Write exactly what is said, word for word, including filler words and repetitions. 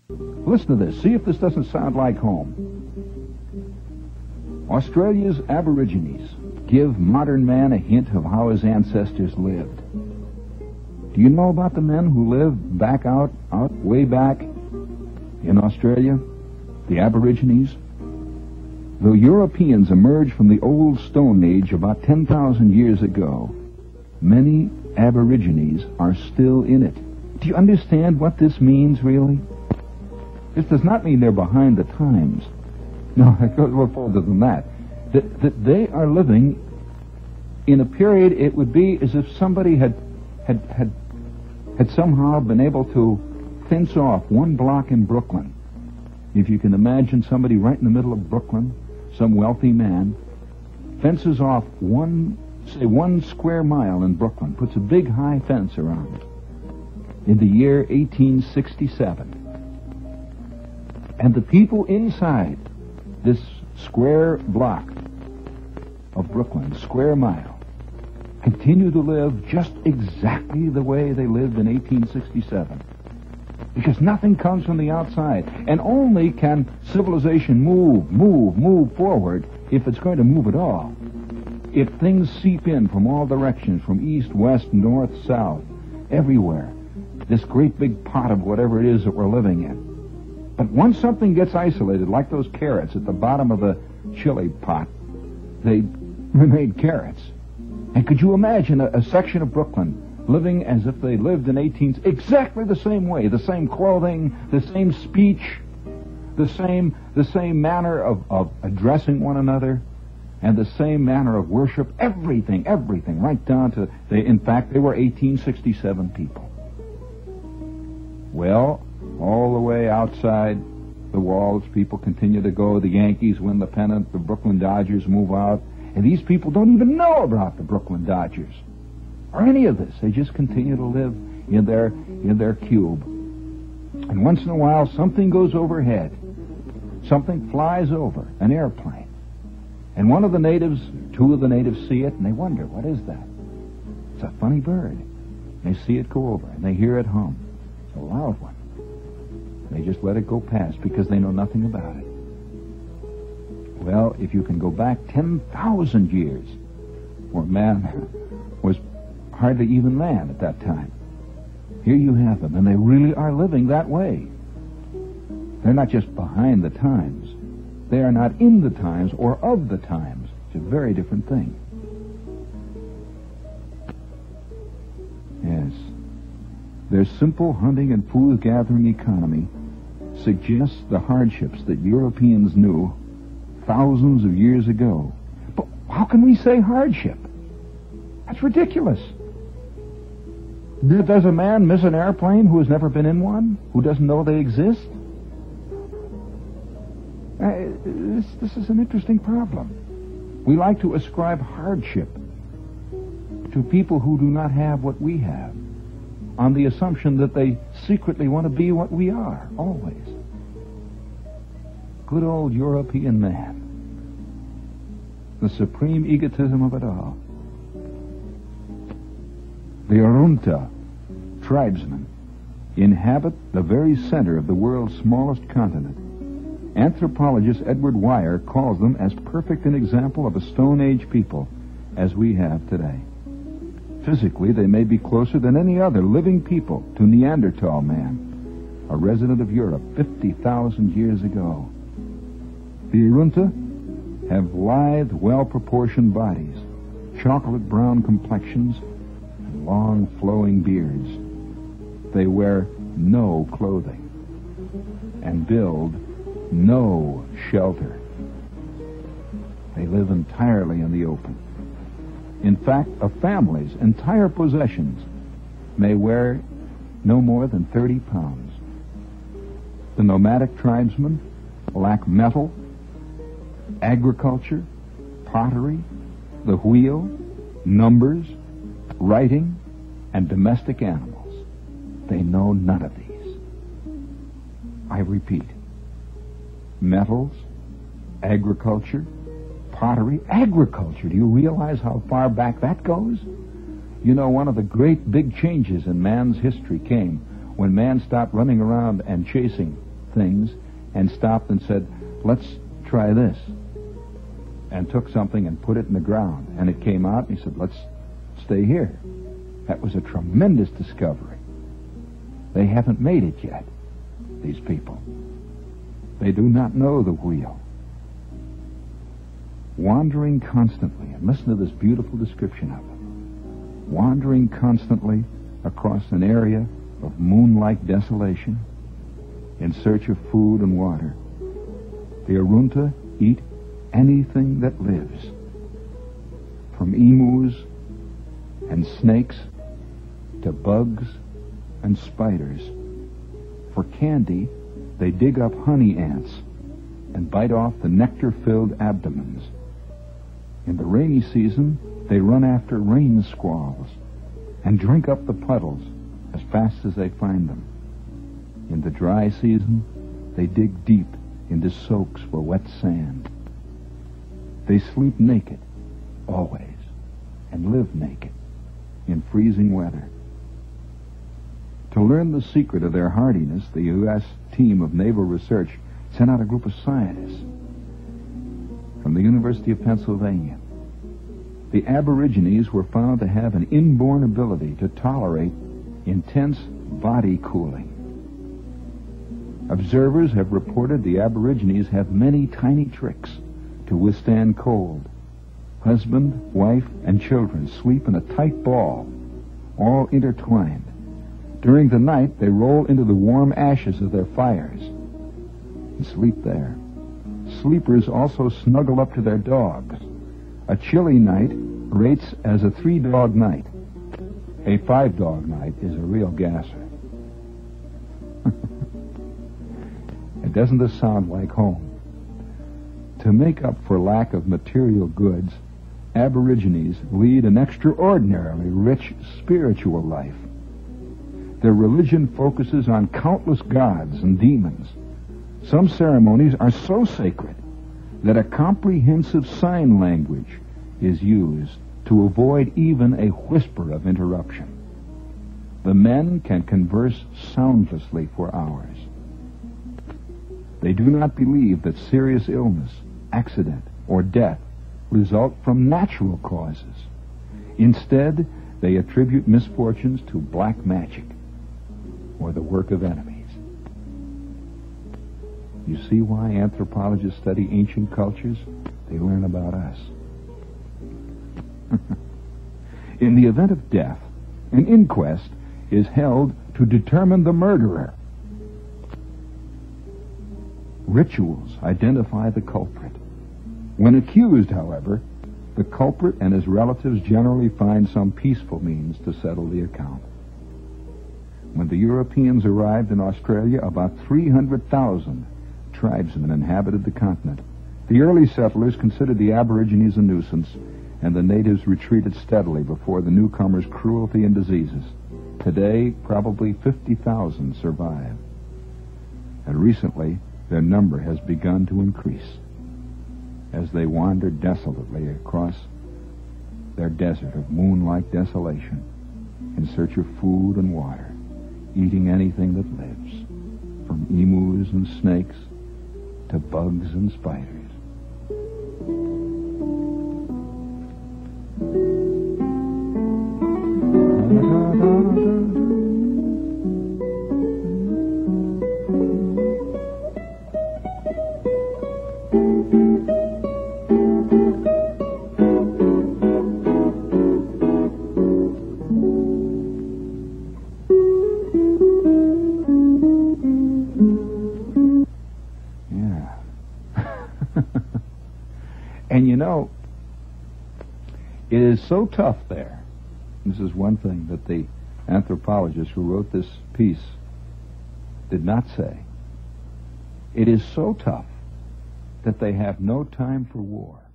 Listen to this. See if this doesn't sound like home. Australia's Aborigines give modern man a hint of how his ancestors lived. Do you know about the men who lived back out, out way back in Australia? The Aborigines? The Europeans emerged from the old Stone Age about ten thousand years ago. Many Aborigines are still in it. Do you understand what this means, really? This does not mean they're behind the times. No, it goes well further than that. That, that they are living in a period, it would be as if somebody had, had, had, had somehow been able to fence off one block in Brooklyn. If you can imagine somebody right in the middle of Brooklyn, some wealthy man, fences off one, say one square mile in Brooklyn, puts a big high fence around it in the year eighteen sixty-seven. And the people inside this square block of Brooklyn, square mile, continue to live just exactly the way they lived in eighteen sixty-seven. Because nothing comes from the outside. And only can civilization move, move, move forward if it's going to move at all. If things seep in from all directions, from east, west, north, south, everywhere, this great big pot of whatever it is that we're living in. But once something gets isolated, like those carrots at the bottom of the chili pot, they remain carrots. And could you imagine a, a section of Brooklyn living as if they lived in eighteen, exactly the same way, the same clothing, the same speech, the same the same manner of, of addressing one another, and the same manner of worship, everything, everything, right down to, they, in fact, they were eighteen sixty-seven people. Well, all the way outside the walls, people continue to go. The Yankees win the pennant, the Brooklyn Dodgers move out, and these people don't even know about the Brooklyn Dodgers or any of this. They just continue to live in their in their cube. And once in a while, something goes overhead. Something flies over, an airplane. And one of the natives, two of the natives see it, and they wonder, what is that? It's a funny bird. They see it go over, and they hear it hum. It's a loud one. They just let it go past because they know nothing about it. Well, if you can go back ten thousand years, where man was hardly even man at that time, here you have them, and they really are living that way. They're not just behind the times. They are not in the times or of the times. It's a very different thing. Yes. Their simple hunting and food-gathering economy suggests the hardships that Europeans knew thousands of years ago. But how can we say hardship? That's ridiculous. Does a man miss an airplane who has never been in one? Who doesn't know they exist? Uh, this, this is an interesting problem. We like to ascribe hardship to people who do not have what we have, on the assumption that they secretly want to be what we are, always. Good old European man. The supreme egotism of it all. The Arunta tribesmen inhabit the very center of the world's smallest continent. Anthropologist Edward Weyer calls them as perfect an example of a Stone Age people as we have today. Physically, they may be closer than any other living people to Neanderthal man, a resident of Europe fifty thousand years ago. The Arunta have lithe, well-proportioned bodies, chocolate brown complexions, and long flowing beards. They wear no clothing and build no shelter. They live entirely in the open. In fact, a family's entire possessions may weigh no more than thirty pounds. The nomadic tribesmen lack metal, agriculture, pottery, the wheel, numbers, writing, and domestic animals. They know none of these. I repeat, metals, agriculture, pottery, agriculture. Do you realize how far back that goes? You know, one of the great big changes in man's history came when man stopped running around and chasing things and stopped and said, let's try this, and took something and put it in the ground, and it came out, and he said, let's stay here. That was a tremendous discovery. They haven't made it yet, these people. They do not know the wheel. Wandering constantly, and listen to this beautiful description of it. Wandering constantly across an area of moon-like desolation in search of food and water, the Arunta eat anything that lives, from emus and snakes to bugs and spiders. For candy, they dig up honey ants and bite off the nectar-filled abdomens. In the rainy season, they run after rain squalls and drink up the puddles as fast as they find them. In the dry season, they dig deep into soaks for wet sand. They sleep naked, always, and live naked in freezing weather. To learn the secret of their hardiness, the U S team of Naval Research sent out a group of scientists from the University of Pennsylvania. The Aborigines were found to have an inborn ability to tolerate intense body cooling. Observers have reported the Aborigines have many tiny tricks to withstand cold. Husband, wife, and children sleep in a tight ball, all intertwined. During the night, they roll into the warm ashes of their fires and sleep there. Sleepers also snuggle up to their dogs. A chilly night rates as a three-dog night. A five-dog night is a real gasser. And doesn't this sound like home? To make up for lack of material goods, Aborigines lead an extraordinarily rich spiritual life. Their religion focuses on countless gods and demons. Some ceremonies are so sacred that a comprehensive sign language is used to avoid even a whisper of interruption. The men can converse soundlessly for hours. They do not believe that serious illness, accident, or death result from natural causes. Instead, they attribute misfortunes to black magic or the work of enemies. You see why anthropologists study ancient cultures? They learn about us. In the event of death, an inquest is held to determine the murderer. Rituals identify the culprit. When accused, however, the culprit and his relatives generally find some peaceful means to settle the account. When the Europeans arrived in Australia, about three hundred thousand tribesmen inhabited the continent. The early settlers considered the Aborigines a nuisance, and the natives retreated steadily before the newcomers' cruelty and diseases. Today, probably fifty thousand survive. And recently, their number has begun to increase as they wander desolately across their desert of moon-like desolation in search of food and water, eating anything that lives, from emus and snakes to bugs and spiders. And you know, it is so tough there. This is one thing that the anthropologist who wrote this piece did not say. It is so tough that they have no time for war.